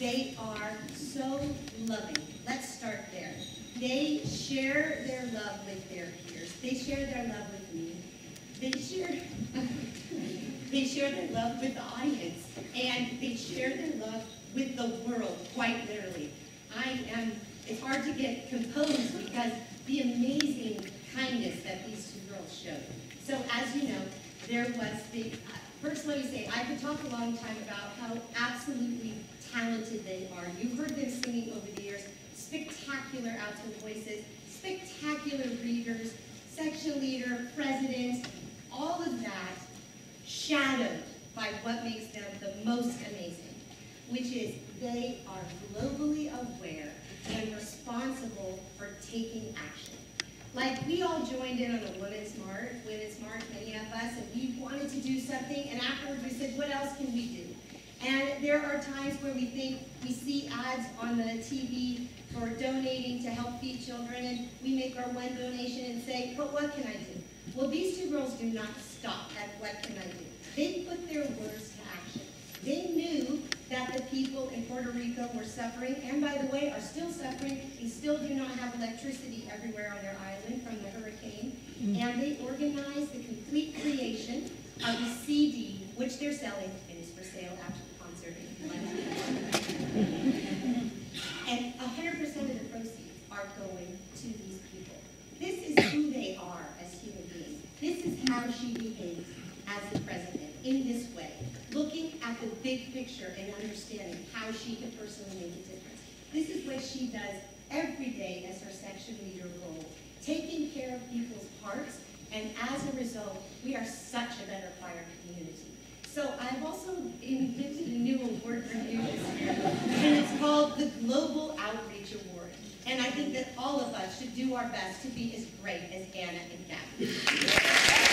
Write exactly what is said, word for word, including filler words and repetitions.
They are so loving. Let's start there. They share their love with their peers. They share their love with me. They share, they share their love with the audience. And they share their love with the world, quite literally. I am, it's hard to get composed because the amazing kindness that these two girls showed. So as you know, there was the, uh, first let me say, I could talk a long time about how absolutely talented they are. You've heard them singing over the years, spectacular alto voices, spectacular readers, section leader, president, all of that shadowed by what makes them the most amazing, which is they are globally aware and responsible for taking action. Like, we all joined in on a Women's March, Women's March, many of us, and we wanted to do something, and afterwards we said, what else can we do? And there are times where we think, we see ads on the T V for donating to help feed children, and we make our one donation and say, but what can I do? Well, these two girls do not stop at what can I do. They put their words to action. They knew that the people in Puerto Rico were suffering, and by the way, are still suffering. They still do not have electricity everywhere on their island from the hurricane. Mm-hmm. And they organized the complete creation of a C D, which they're selling. It is for sale after the concert if you like to. And one hundred percent of the proceeds are going to these people. This is who they are as human beings. This is how she behaves as the president, in this way, looking at the big picture and understanding how she can personally make a difference. This is what she does every day as her section leader role, taking care of people's hearts, and as a result, we are such a better fire community. So I've also invented a new award for you this year, and it's called the Global Outreach Award. And I think that all of us should do our best to be as great as Anna and Gabby.